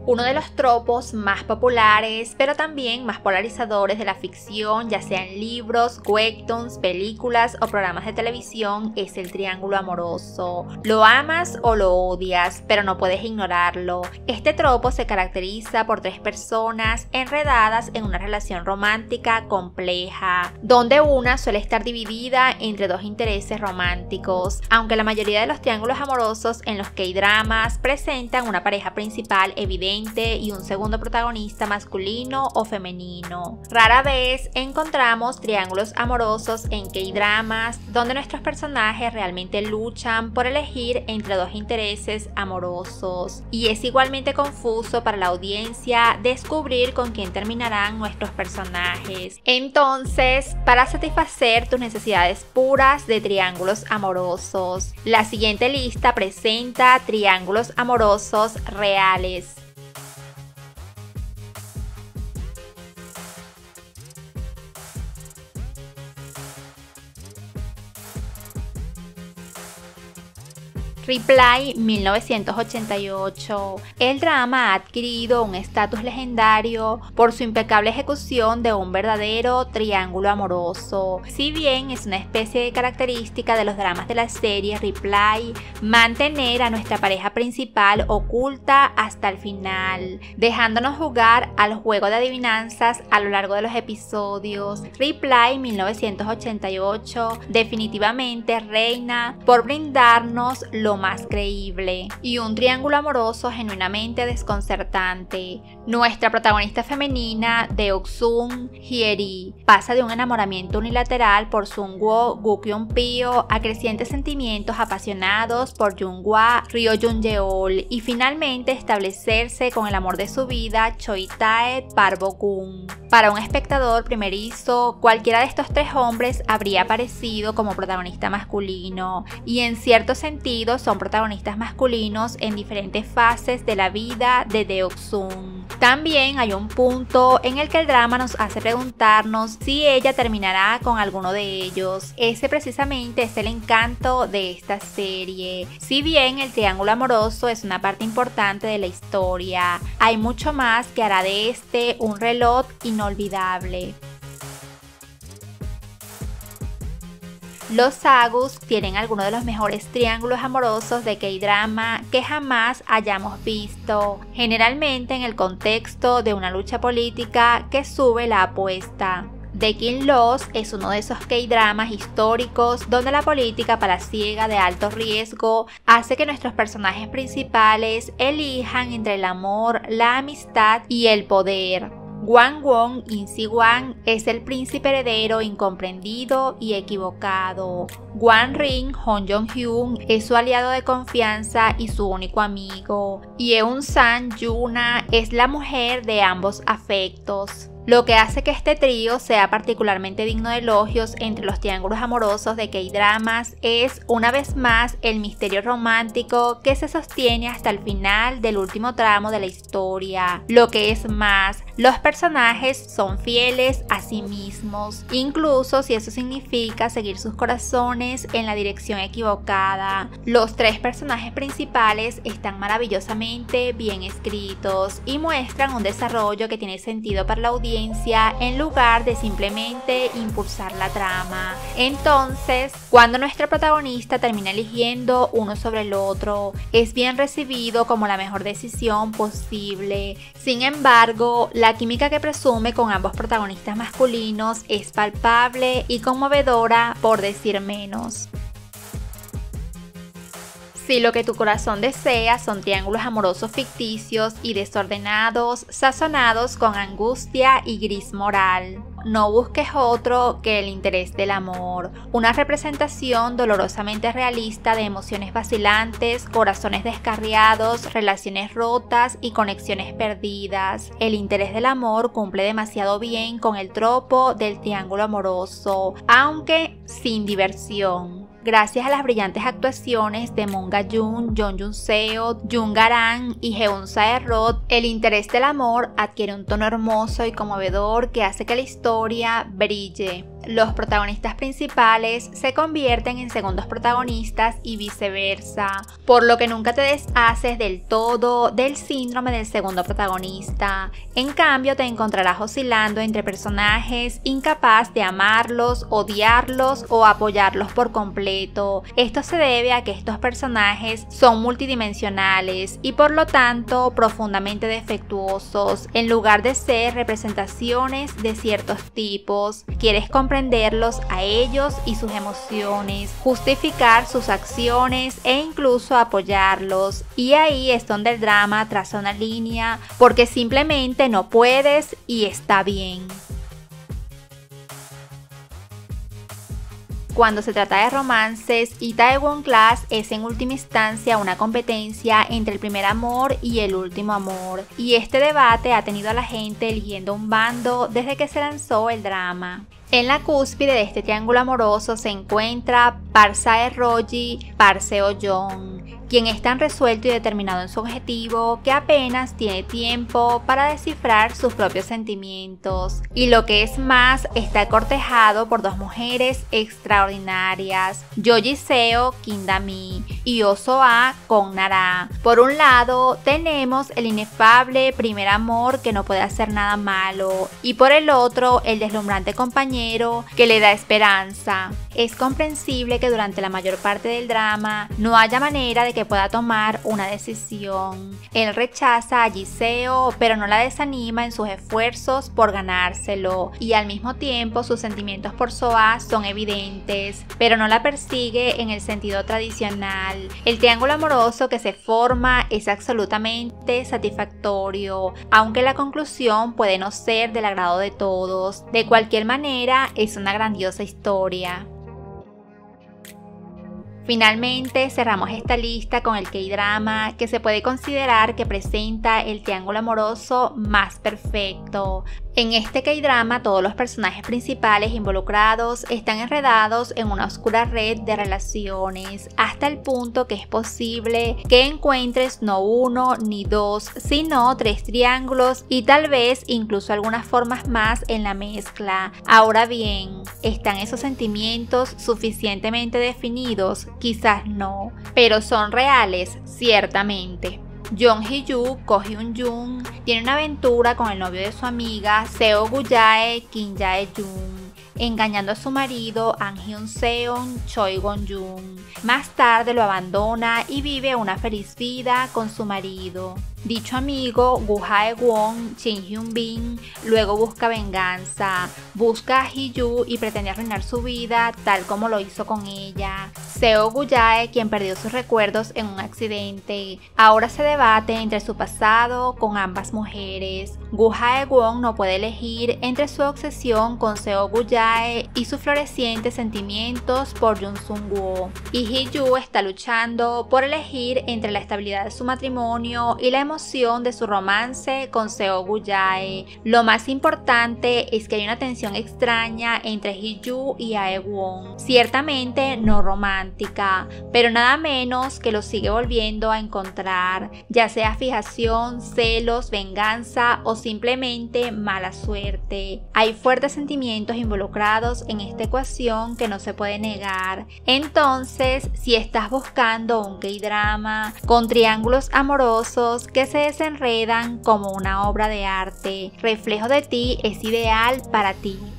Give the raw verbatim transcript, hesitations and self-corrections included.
Uno de los tropos más populares, pero también más polarizadores de la ficción, ya sea en libros, webtoons, películas o programas de televisión, es el triángulo amoroso. Lo amas o lo odias, pero no puedes ignorarlo. Este tropo se caracteriza por tres personas enredadas en una relación romántica compleja, donde una suele estar dividida entre dos intereses románticos, aunque la mayoría de los triángulos amorosos en los K-dramas presentan una pareja principal evidente y un segundo protagonista masculino o femenino. Rara vez encontramos triángulos amorosos en K-dramas donde nuestros personajes realmente luchan por elegir entre dos intereses amorosos, y es igualmente confuso para la audiencia descubrir con quién terminarán nuestros personajes. Entonces, para satisfacer tus necesidades puras de triángulos amorosos, la siguiente lista presenta triángulos amorosos reales. Reply mil novecientos ochenta y ocho. El drama ha adquirido un estatus legendario por su impecable ejecución de un verdadero triángulo amoroso. Si bien es una especie de característica de los dramas de la serie Reply mantener a nuestra pareja principal oculta hasta el final, dejándonos jugar al juego de adivinanzas a lo largo de los episodios, Reply mil novecientos ochenta y ocho definitivamente reina por brindarnos lo más creíble y un triángulo amoroso genuinamente desconcertante. Nuestra protagonista femenina, Deok-sun Hyeri, pasa de un enamoramiento unilateral por Sung-woo Gu Kyung-pyo a crecientes sentimientos apasionados por Jung-hwa Ryo Jung-yeol y finalmente establecerse con el amor de su vida, Choi Tae Park Bo-kun. Para un espectador primerizo, cualquiera de estos tres hombres habría aparecido como protagonista masculino, y en cierto sentido son protagonistas masculinos en diferentes fases de la vida de Deok-sun. También hay un punto en el que el drama nos hace preguntarnos si ella terminará con alguno de ellos. Ese precisamente es el encanto de esta serie. Si bien el triángulo amoroso es una parte importante de la historia, hay mucho más que hará de este un reloj inolvidable. Los Agus tienen algunos de los mejores triángulos amorosos de K-drama que jamás hayamos visto, generalmente en el contexto de una lucha política que sube la apuesta. The King Lost es uno de esos K-dramas históricos donde la política palaciega de alto riesgo hace que nuestros personajes principales elijan entre el amor, la amistad y el poder. Gwang-won In Si-hwan es el príncipe heredero incomprendido y equivocado. Wan-ring Hong Jong-hyun es su aliado de confianza y su único amigo. Y Eun-san Yuna es la mujer de ambos afectos. Lo que hace que este trío sea particularmente digno de elogios entre los triángulos amorosos de K-dramas es, una vez más, el misterio romántico que se sostiene hasta el final del último tramo de la historia. Lo que es más, los personajes son fieles a sí mismos, incluso si eso significa seguir sus corazones en la dirección equivocada. Los tres personajes principales están maravillosamente bien escritos y muestran un desarrollo que tiene sentido para la audiencia en lugar de simplemente impulsar la trama. Entonces, cuando nuestra protagonista termina eligiendo uno sobre el otro, es bien recibido como la mejor decisión posible. Sin embargo, la química que presume con ambos protagonistas masculinos es palpable y conmovedora, por decir menos. Si lo que tu corazón desea son triángulos amorosos ficticios y desordenados, sazonados con angustia y gris moral, no busques otro que el interés del amor, una representación dolorosamente realista de emociones vacilantes, corazones descarriados, relaciones rotas y conexiones perdidas. El interés del amor cumple demasiado bien con el tropo del triángulo amoroso, aunque sin diversión. Gracias a las brillantes actuaciones de Moon Ga-yoon, Jung Jun-seo, Jung Ga-ran y Jeon Sae-rot, el interés del amor adquiere un tono hermoso y conmovedor que hace que la historia brille. los protagonistas principales se convierten en segundos protagonistas y viceversa, por lo que nunca te deshaces del todo del síndrome del segundo protagonista. En cambio, te encontrarás oscilando entre personajes incapaz de amarlos, odiarlos o apoyarlos por completo. Esto se debe a que estos personajes son multidimensionales y por lo tanto profundamente defectuosos. En lugar de ser representaciones de ciertos tipos, quieres comprenderlos a ellos y sus emociones, justificar sus acciones e incluso apoyarlos. Y ahí es donde el drama traza una línea, porque simplemente no puedes y está bien. Cuando se trata de romances, Itaewon Class es en última instancia una competencia entre el primer amor y el último amor, y este debate ha tenido a la gente eligiendo un bando desde que se lanzó el drama. En la cúspide de este triángulo amoroso se encuentra Park Sae-rogi, Park Seo-joon, quien es tan resuelto y determinado en su objetivo que apenas tiene tiempo para descifrar sus propios sentimientos. Y lo que es más, está cortejado por dos mujeres extraordinarias, Yo Ji-seo, Kim Da-mi, y Oh So-ah, Kwon Nara. Por un lado, tenemos el inefable primer amor que no puede hacer nada malo, y por el otro, el deslumbrante compañero que le da esperanza. Es comprensible que durante la mayor parte del drama no haya manera de que pueda tomar una decisión. Él rechaza a Ji-seo, pero no la desanima en sus esfuerzos por ganárselo, y al mismo tiempo sus sentimientos por So-ah son evidentes, pero no la persigue en el sentido tradicional. El triángulo amoroso que se forma es absolutamente satisfactorio, aunque la conclusión puede no ser del agrado de todos. De cualquier manera, es una grandiosa historia. Finalmente cerramos esta lista con el K-drama que se puede considerar que presenta el triángulo amoroso más perfecto. En este K-drama todos los personajes principales involucrados están enredados en una oscura red de relaciones, hasta el punto que es posible que encuentres no uno ni dos, sino tres triángulos y tal vez incluso algunas formas más en la mezcla. Ahora bien, ¿están esos sentimientos suficientemente definidos? Quizás no, pero son reales, ciertamente. Jung Hee-yu, Ko Hyun-jung, tiene una aventura con el novio de su amiga Seo Gu-jae, Kim Jae-jung, engañando a su marido An Hyun-seon, Choi Won-jung. Más tarde lo abandona y vive una feliz vida con su marido. Dicho amigo, Woo Hae-won, Shin Hyun-bin, luego busca venganza, busca a Hee-yu y pretende arruinar su vida tal como lo hizo con ella. Seo Gu-jae, quien perdió sus recuerdos en un accidente, ahora se debate entre su pasado con ambas mujeres. Woo Hae-won no puede elegir entre su obsesión con Seo Gu-jae y sus florecientes sentimientos por Jung Sung-woo, y Hee-yu está luchando por elegir entre la estabilidad de su matrimonio y la emoción de su romance con Seo Gu-jae. Lo más importante es que hay una tensión extraña entre Hee-yu y Ae-won, ciertamente no romántica, pero nada menos que lo sigue volviendo a encontrar, ya sea fijación, celos, venganza o simplemente mala suerte. Hay fuertes sentimientos involucrados en esta ecuación que no se puede negar. Entonces, si estás buscando un K-drama con triángulos amorosos que se desenredan como una obra de arte, Reflejo de ti es ideal para ti.